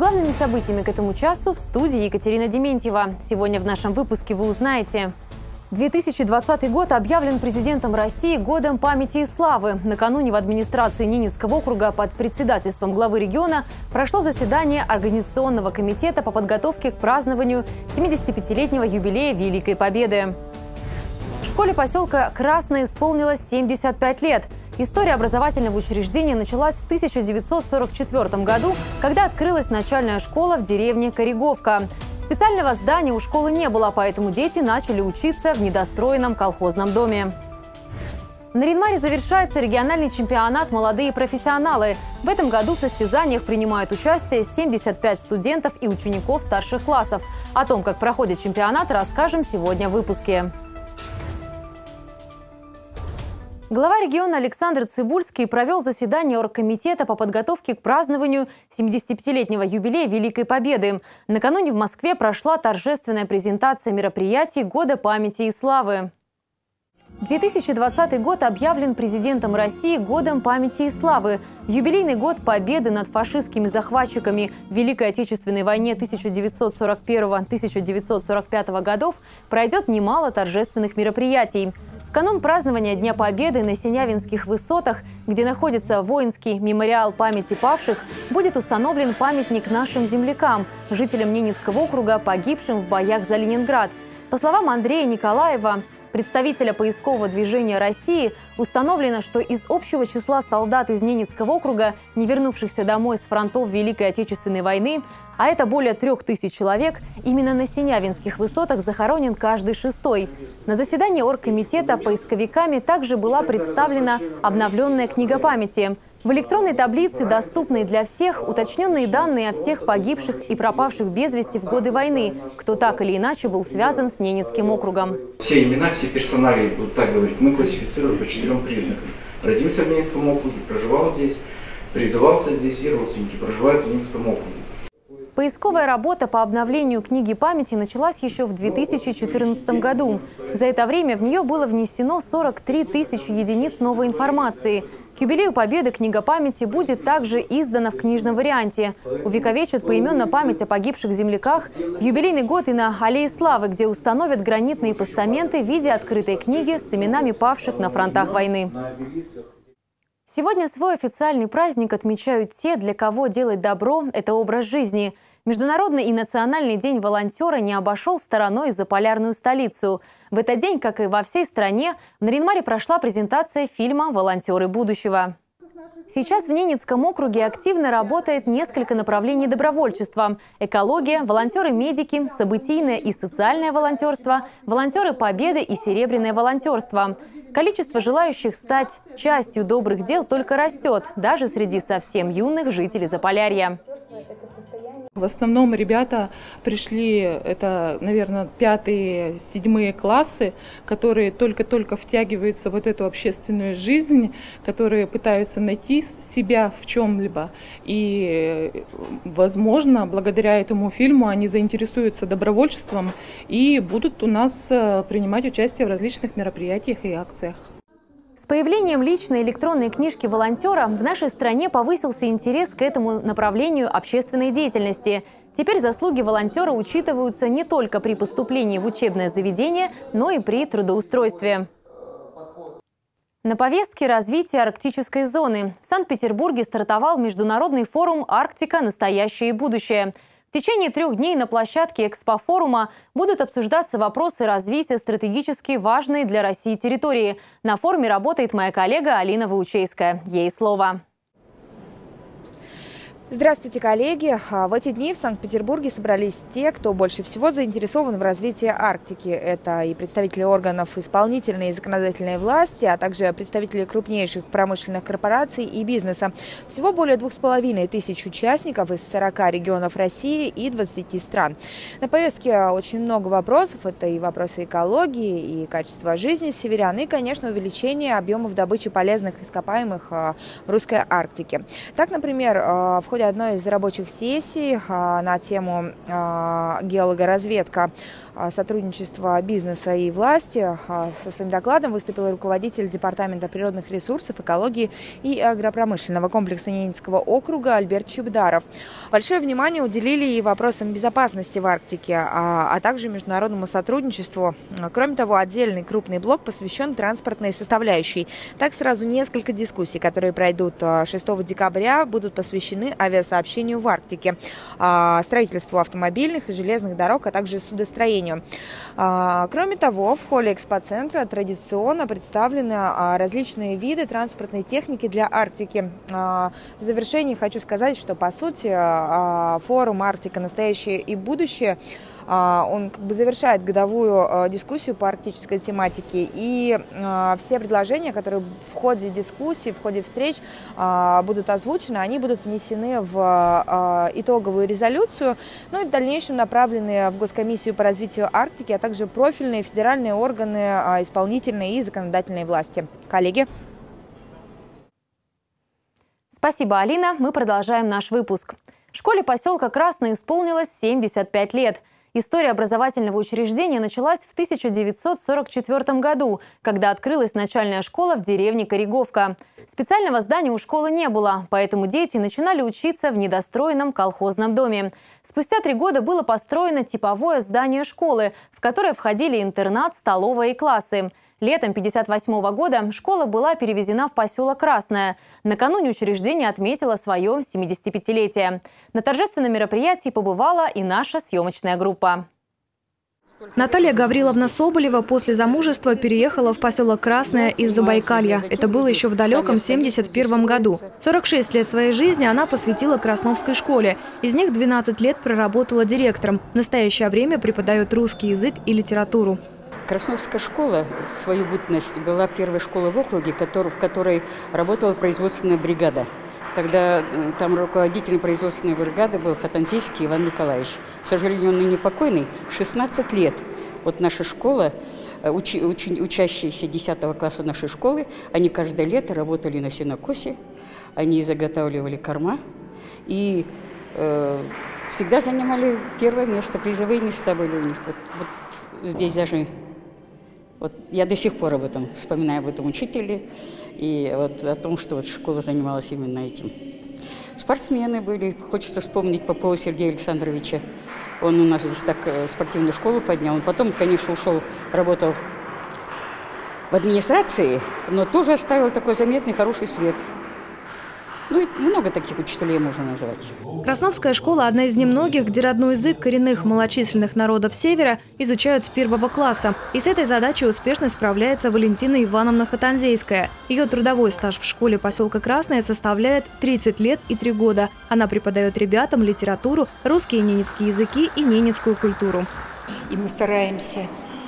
главными событиями к этому часу в студии Екатерина Дементьева. Сегодня в нашем выпуске вы узнаете. 2020 год объявлен президентом России годом памяти и славы. Накануне в администрации Ненецкого округа под председательством главы региона прошло заседание Организационного комитета по подготовке к празднованию 75-летнего юбилея Великой Победы. В школе поселка Красное исполнилось 75 лет. История образовательного учреждения началась в 1944 году, когда открылась начальная школа в деревне Кореговка. Специального здания у школы не было, поэтому дети начали учиться в недостроенном колхозном доме. В Нарьян-Маре завершается региональный чемпионат «Молодые профессионалы». В этом году в состязаниях принимают участие 75 студентов и учеников старших классов. О том, как проходит чемпионат, расскажем сегодня в выпуске. Глава региона Александр Цыбульский провел заседание оргкомитета по подготовке к празднованию 75-летнего юбилея Великой Победы. Накануне в Москве прошла торжественная презентация мероприятий Года памяти и славы. 2020 год объявлен президентом России годом памяти и славы. В юбилейный год победы над фашистскими захватчиками в Великой Отечественной войне 1941-1945 годов пройдет немало торжественных мероприятий. В канун празднования Дня Победы на Синявинских высотах, где находится воинский мемориал памяти павших, будет установлен памятник нашим землякам, жителям Ненецкого округа, погибшим в боях за Ленинград. По словам Андрея Николаева, представителя поискового движения России, установлено, что из общего числа солдат из Ненецкого округа, не вернувшихся домой с фронтов Великой Отечественной войны, а это более 3000 человек, именно на Синявинских высотах захоронен каждый шестой. На заседании оргкомитета поисковиками также была представлена обновленная книга памяти. В электронной таблице, доступной для всех, уточненные данные о всех погибших и пропавших без вести в годы войны, кто так или иначе был связан с Ненецким округом. Все имена, все персоналии, будут так говорить, мы классифицируем по 4 признакам. Родился в Ненецком округе, проживал здесь, призывался здесь, и родственники проживают в Ненецком округе. Поисковая работа по обновлению книги памяти началась еще в 2014 году. За это время в нее было внесено 43 тысячи единиц новой информации. К юбилею Победы книга памяти будет также издана в книжном варианте. Увековечат поименно память о погибших земляках в юбилейный год и на Аллее Славы, где установят гранитные постаменты в виде открытой книги с именами павших на фронтах войны. Сегодня свой официальный праздник отмечают те, для кого делать добро – это образ жизни. Международный и национальный день волонтера не обошел стороной заполярную столицу. В этот день, как и во всей стране, в Нарьян-Маре прошла презентация фильма «Волонтеры будущего». Сейчас в Ненецком округе активно работает несколько направлений добровольчества – экология, волонтеры-медики, событийное и социальное волонтерство, волонтеры Победы и серебряное волонтерство. Количество желающих стать частью добрых дел только растет, даже среди совсем юных жителей Заполярья. В основном ребята пришли, это, наверное, 5-7 классы, которые только-только втягиваются в эту общественную жизнь, которые пытаются найти себя в чем-либо. И, возможно, благодаря этому фильму они заинтересуются добровольчеством и будут у нас принимать участие в различных мероприятиях и акциях. С появлением личной электронной книжки волонтера в нашей стране повысился интерес к этому направлению общественной деятельности. Теперь заслуги волонтера учитываются не только при поступлении в учебное заведение, но и при трудоустройстве. На повестке развития арктической зоны. В Санкт-Петербурге стартовал международный форум «Арктика. Настоящее и будущее». В течение 3 дней на площадке экспофорума будут обсуждаться вопросы развития стратегически важной для России территории. На форуме работает моя коллега Алина Ваучейская. Ей слово. Здравствуйте, коллеги! В эти дни в Санкт-Петербурге собрались те, кто больше всего заинтересован в развитии Арктики. Это и представители органов исполнительной и законодательной власти, а также представители крупнейших промышленных корпораций и бизнеса. Всего более 2500 участников из 40 регионов России и 20 стран. На повестке очень много вопросов. Это и вопросы экологии, и качества жизни северян, и, конечно, увеличение объемов добычи полезных ископаемых в русской Арктике. Так, например, в ходе ходе одной из рабочих сессий на тему геологоразведка, сотрудничества бизнеса и власти со своим докладом выступил руководитель Департамента природных ресурсов, экологии и агропромышленного комплекса Ненецкого округа Альберт Чубдаров. Большое внимание уделили и вопросам безопасности в Арктике, а также международному сотрудничеству. Кроме того, отдельный крупный блок посвящен транспортной составляющей. Так, сразу несколько дискуссий, которые пройдут 6 декабря, будут посвящены авиасообщению в Арктике, строительству автомобильных и железных дорог, а также судостроению. Кроме того, в холле экспоцентра традиционно представлены различные виды транспортной техники для Арктики. В завершении хочу сказать, что по сути форум «Арктика. Настоящее и будущее» он завершает годовую дискуссию по арктической тематике, и все предложения, которые в ходе дискуссии, в ходе встреч будут озвучены, они будут внесены в итоговую резолюцию, ну и в дальнейшем направлены в Госкомиссию по развитию Арктики, а также профильные федеральные органы исполнительной и законодательной власти. Коллеги. Спасибо, Алина. Мы продолжаем наш выпуск. Школе поселка Красное исполнилось 75 лет. История образовательного учреждения началась в 1944 году, когда открылась начальная школа в деревне Кореговка. Специального здания у школы не было, поэтому дети начинали учиться в недостроенном колхозном доме. Спустя 3 года было построено типовое здание школы, в которое входили интернат, столовая и классы. Летом 1958 года школа была перевезена в поселок Красное. Накануне учреждение отметило свое 75-летие. На торжественном мероприятии побывала и наша съемочная группа. Наталья Гавриловна Соболева после замужества переехала в поселок Красное из Забайкалья. Это было еще в далеком 1971 году. 46 лет своей жизни она посвятила Красновской школе. Из них 12 лет проработала директором. В настоящее время преподает русский язык и литературу. Красновская школа в свою бытность была первой школой в округе, в которой работала производственная бригада. Тогда там руководителем производственной бригады был Хатанзийский Иван Николаевич. К сожалению, он ныне покойный. 16 лет. Вот наша школа, учащиеся 10 класса нашей школы, они каждое лето работали на сенокосе, они заготавливали корма и всегда занимали первое место, призовые места были у них. Вот здесь даже... Вот я до сих пор вспоминаю об этом учителе и вот о том, что вот школа занималась именно этим. Спортсмены были, хочется вспомнить Попова Сергея Александровича. Он у нас здесь так спортивную школу поднял. Он потом, конечно, ушел, работал в администрации, но тоже оставил такой заметный, хороший след. Ну и много таких учителей можно назвать. Красновская школа – одна из немногих, где родной язык коренных малочисленных народов Севера изучают с 1 класса. И с этой задачей успешно справляется Валентина Ивановна Хатанзейская. Ее трудовой стаж в школе поселка Красное составляет 30 лет и 3 года. Она преподает ребятам литературу, русские и ненецкие языки и ненецкую культуру. И мы стараемся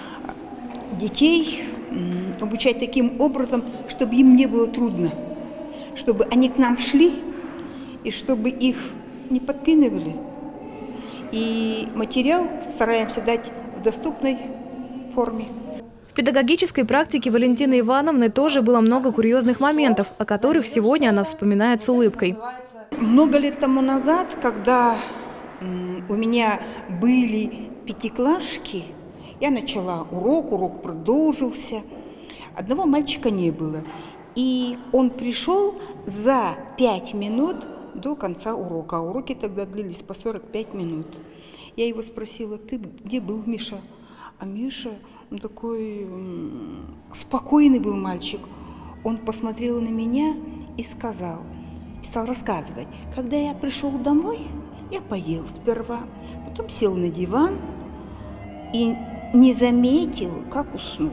детей обучать таким образом, чтобы им не было трудно. Чтобы они к нам шли, и чтобы их не подпинывали. И материал стараемся дать в доступной форме. В педагогической практике Валентины Ивановны тоже было много курьезных моментов, о которых сегодня она вспоминает с улыбкой. Много лет тому назад, когда у меня были пятиклашки, я начала урок продолжился. Одного мальчика не было. И он пришел за 5 минут до конца урока. Уроки тогда длились по 45 минут. Я его спросила: ты где был, Миша? А Миша, он такой спокойный был мальчик. Он посмотрел на меня и стал рассказывать. Когда я пришел домой, я поел сперва, потом сел на диван и не заметил, как уснул.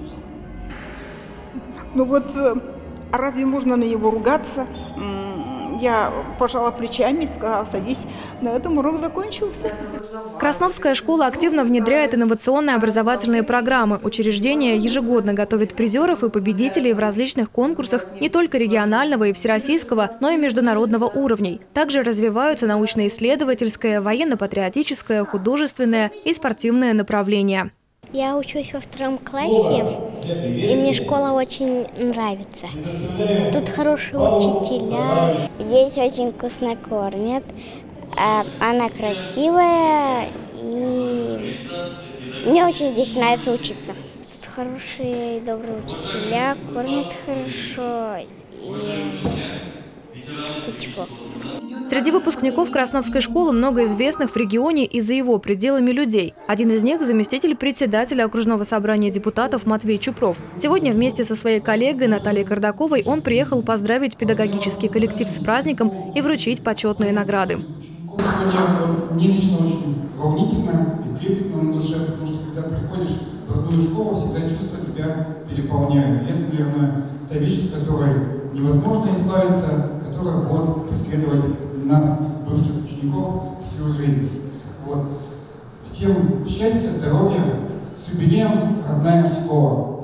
Ну вот... А разве можно на него ругаться? Я пожала плечами и сказала: садись. На этом урок закончился. Красновская школа активно внедряет инновационные образовательные программы. Учреждение ежегодно готовит призеров и победителей в различных конкурсах не только регионального и всероссийского, но и международного уровней. Также развиваются научно-исследовательское, военно-патриотическое, художественное и спортивное направления. Я учусь во 2 классе, и мне школа очень нравится. Тут хорошие учителя. Здесь очень вкусно кормят. Она красивая, и мне очень здесь нравится учиться. Тут хорошие и добрые учителя, кормят хорошо, и тут тепло. Среди выпускников Красновской школы много известных в регионе и за его пределами людей. Один из них – заместитель председателя окружного собрания депутатов Матвей Чупров. Сегодня вместе со своей коллегой Натальей Кардаковой он приехал поздравить педагогический коллектив с праздником и вручить почетные награды. Мне лично очень волнительно и трепетно на душе, потому что когда приходишь в родную школу, всегда чувства тебя переполняют. И это, наверное, та вещь, от которой невозможно избавиться, которая будет преследовать нас, бывших учеников, всю жизнь. Вот. Всем счастья, здоровья, с юбилеем, родная школа.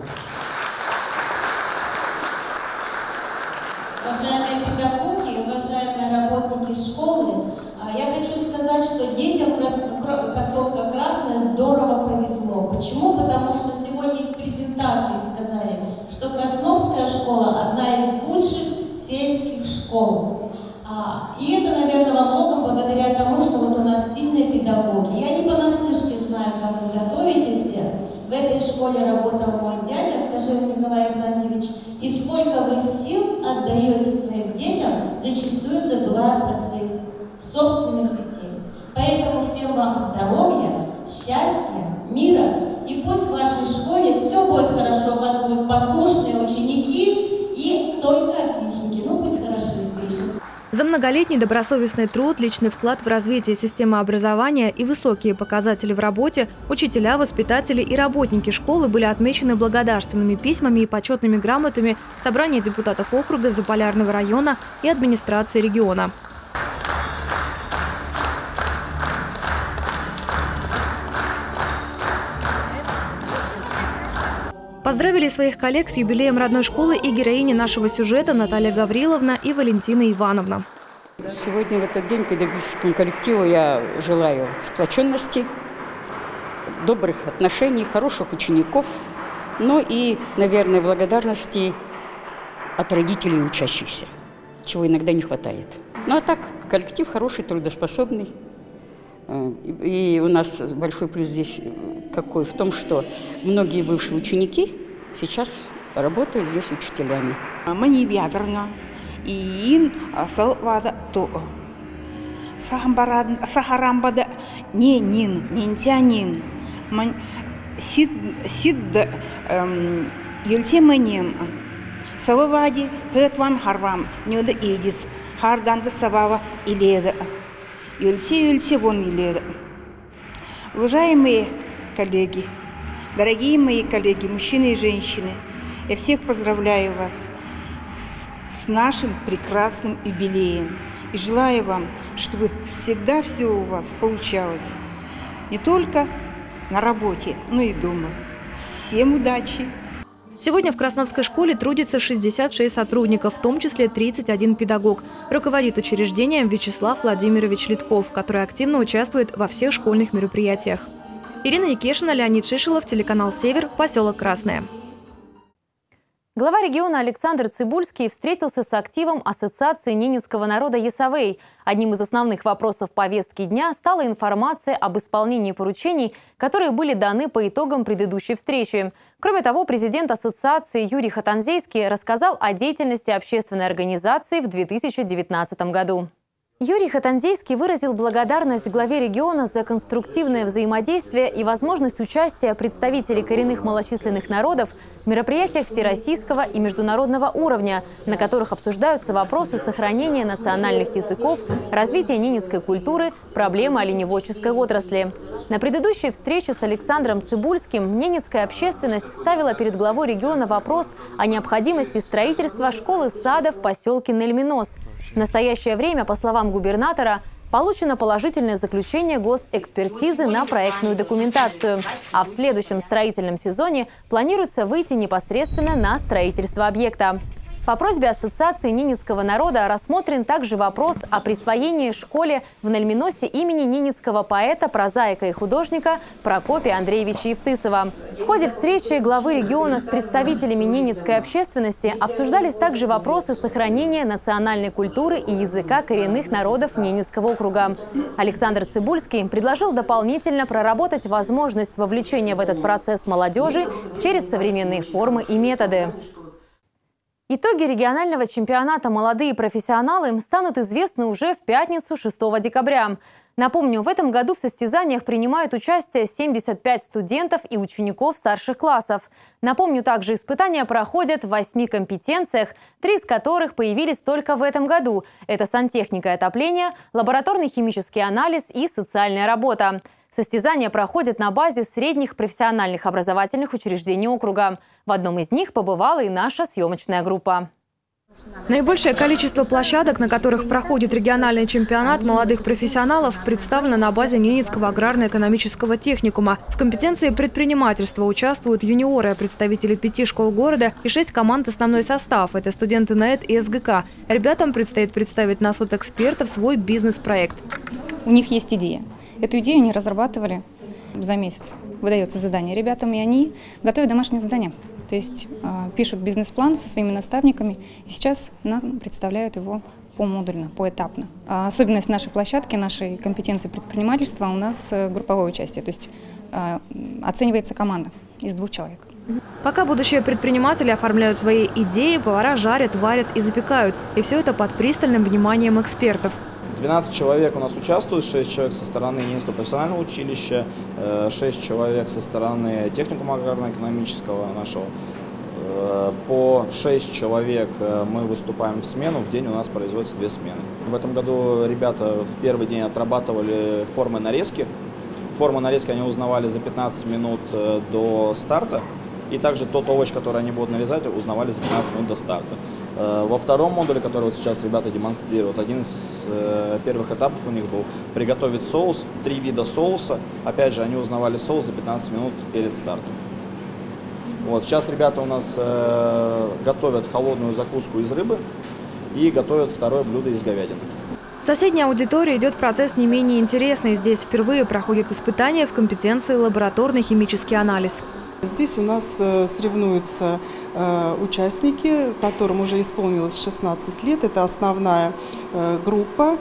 Уважаемые педагоги, уважаемые работники школы, я хочу сказать, что детям поселка Красное здорово повезло. Почему? Потому что сегодня в презентации сказали, что Красновская школа одна из лучших сельских школ. И это, наверное, во многом благодаря тому, что вот у нас сильные педагоги. Я не понаслышке знаю, как вы готовите все. В этой школе работал мой дядя, Кожев Николай Игнатьевич. И сколько вы сил отдаете своим детям, зачастую забывая про своих собственных детей. Поэтому всем вам здоровья, счастья, мира. И пусть в вашей школе все будет хорошо, у вас будут послушные ученики и только отличники. Ну пусть хорошисты еще. За многолетний добросовестный труд, личный вклад в развитие системы образования и высокие показатели в работе учителя, воспитатели и работники школы были отмечены благодарственными письмами и почетными грамотами собрания депутатов округа, Заполярного района и администрации региона. Поздравили своих коллег с юбилеем родной школы и героини нашего сюжета Наталья Гавриловна и Валентина Ивановна. Сегодня в этот день педагогическому коллективу я желаю сплоченности, добрых отношений, хороших учеников, но и, наверное, благодарности от родителей учащихся, чего иногда не хватает. Ну а так, коллектив хороший, трудоспособный. И у нас большой плюс здесь какой? В том, что многие бывшие ученики сейчас работают здесь учителями. Мне ветрено, и салвада то. Сахарамбада не нин, нинтянин. Сид юльтеманем. Сававади хэтван харвам, нёда эдис, харданда савава иледа. Юльте вон иледа. Уважаемые коллеги, дорогие мои коллеги, мужчины и женщины, я всех поздравляю вас с нашим прекрасным юбилеем. И желаю вам, чтобы всегда все у вас получалось. Не только на работе, но и дома. Всем удачи! Сегодня в Красновской школе трудится 66 сотрудников, в том числе 31 педагог. Руководит учреждением Вячеслав Владимирович Литков, который активно участвует во всех школьных мероприятиях. Ирина Якешина, Леонид Шишилов, телеканал «Север», поселок Красное. Глава региона Александр Цибульский встретился с активом Ассоциации ненецкого народа Ясавей. Одним из основных вопросов повестки дня стала информация об исполнении поручений, которые были даны по итогам предыдущей встречи. Кроме того, президент ассоциации Юрий Хатанзейский рассказал о деятельности общественной организации в 2019 году. Юрий Хатанзейский выразил благодарность главе региона за конструктивное взаимодействие и возможность участия представителей коренных малочисленных народов в мероприятиях всероссийского и международного уровня, на которых обсуждаются вопросы сохранения национальных языков, развития ненецкой культуры, проблемы оленеводческой отрасли. На предыдущей встрече с Александром Цибульским ненецкая общественность ставила перед главой региона вопрос о необходимости строительства школы-сада в поселке Нельминос. В настоящее время, по словам губернатора, получено положительное заключение госэкспертизы на проектную документацию. А в следующем строительном сезоне планируется выйти непосредственно на строительство объекта. По просьбе Ассоциации ненецкого народа рассмотрен также вопрос о присвоении школе в Нальминосе имени ненецкого поэта, прозаика и художника Прокопия Андреевича Евтысова. В ходе встречи главы региона с представителями ненецкой общественности обсуждались также вопросы сохранения национальной культуры и языка коренных народов Ненецкого округа. Александр Цибульский предложил дополнительно проработать возможность вовлечения в этот процесс молодежи через современные формы и методы. Итоги регионального чемпионата «Молодые профессионалы» станут известны уже в пятницу 6 декабря. Напомню, в этом году в состязаниях принимают участие 75 студентов и учеников старших классов. Напомню, также испытания проходят в 8 компетенциях, 3 из которых появились только в этом году. Это сантехника и отопление, лабораторный химический анализ и социальная работа. Состязания проходят на базе средних профессиональных образовательных учреждений округа. В одном из них побывала и наша съемочная группа. Наибольшее количество площадок, на которых проходит региональный чемпионат молодых профессионалов, представлено на базе Ненецкого аграрно-экономического техникума. В компетенции предпринимательства участвуют юниоры, представители 5 школ города и 6 команд основной состав. Это студенты НАЭД и СГК. Ребятам предстоит представить на суд экспертов свой бизнес-проект. У них есть идея. Эту идею они разрабатывали за месяц. Выдается задание ребятам, и они готовят домашнее задание. То есть пишут бизнес-план со своими наставниками, и сейчас нам представляют его помодульно, поэтапно. Особенность нашей площадки, нашей компетенции предпринимательства у нас групповое участие, то есть оценивается команда из 2 человек. Пока будущие предприниматели оформляют свои идеи, повара жарят, варят и запекают. И все это под пристальным вниманием экспертов. 12 человек у нас участвуют, 6 человек со стороны Ненецкого профессионального училища, 6 человек со стороны техникума аграрно-экономического нашего. По 6 человек мы выступаем в смену, в день у нас производится 2 смены. В этом году ребята в первый день отрабатывали формы нарезки. Форму нарезки они узнавали за 15 минут до старта. И также тот овощ, который они будут нарезать, узнавали за 15 минут до старта. Во втором модуле, который вот сейчас ребята демонстрируют, один из первых этапов у них был приготовить соус, 3 вида соуса. Опять же, они узнавали соус за 15 минут перед стартом. Вот, сейчас ребята у нас готовят холодную закуску из рыбы и готовят второе блюдо из говядины. В соседней аудитории идет процесс не менее интересный. Здесь впервые проходит испытание в компетенции лабораторный химический анализ. Здесь у нас соревнуются участники, которым уже исполнилось 16 лет. Это основная группа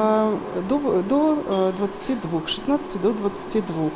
до 22, 16 до 22.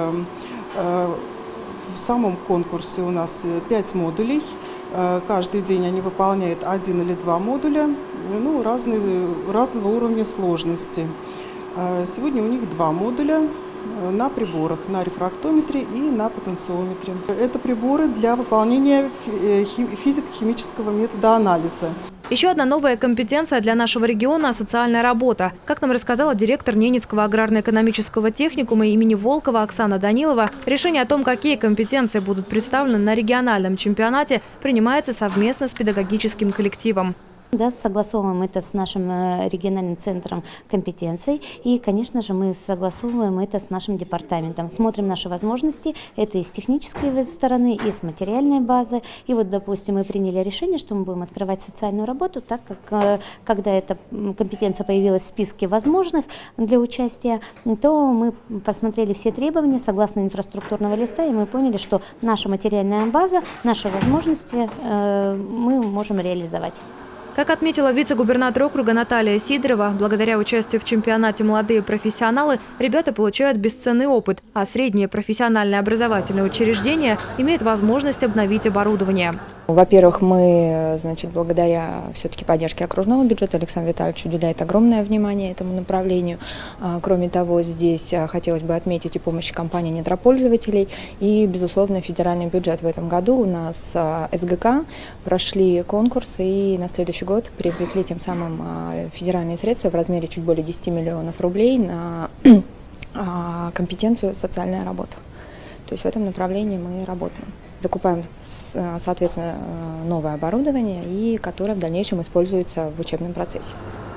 В самом конкурсе у нас 5 модулей. Каждый день они выполняют 1 или 2 модуля, ну, разного уровня сложности. Сегодня у них 2 модуля на приборах, на рефрактометре и на потенциометре. Это приборы для выполнения физико-химического метода анализа. Еще одна новая компетенция для нашего региона – социальная работа. Как нам рассказала директор Ненецкого аграрно-экономического техникума имени Волкова Оксана Данилова, решение о том, какие компетенции будут представлены на региональном чемпионате, принимается совместно с педагогическим коллективом. Да, согласовываем это с нашим региональным центром компетенций и, конечно же, мы согласовываем это с нашим департаментом. Смотрим наши возможности, это и с технической стороны, и с материальной базы. И вот, допустим, мы приняли решение, что мы будем открывать социальную работу, так как, когда эта компетенция появилась в списке возможных для участия, то мы просмотрели все требования согласно инфраструктурного листа, и мы поняли, что наша материальная база, наши возможности мы можем реализовать. Как отметила вице-губернатор округа Наталья Сидорова, благодаря участию в чемпионате «Молодые профессионалы» ребята получают бесценный опыт, а средние профессиональные образовательные учреждения имеют возможность обновить оборудование. Во-первых, мы, благодаря все-таки поддержке окружного бюджета, Александр Витальевич уделяет огромное внимание этому направлению. Кроме того, здесь хотелось бы отметить и помощь компании недропользователей, и, безусловно, федеральный бюджет. В этом году у нас СГК прошли конкурсы и на следующий год привлекли тем самым федеральные средства в размере чуть более 10 миллионов рублей на компетенцию социальная работа. То есть в этом направлении мы работаем. Закупаем, соответственно, новое оборудование, и которое в дальнейшем используется в учебном процессе.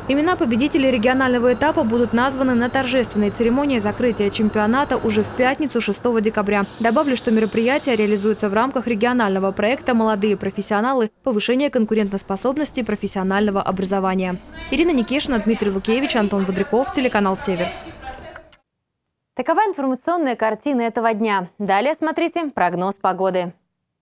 Имена победителей регионального этапа будут названы на торжественной церемонии закрытия чемпионата уже в пятницу 6 декабря. Добавлю, что мероприятие реализуется в рамках регионального проекта «Молодые профессионалы. Повышение конкурентоспособности профессионального образования». Ирина Никешина, Дмитрий Лукевич, Антон Бодряков, телеканал «Север». Такова информационная картина этого дня. Далее смотрите прогноз погоды.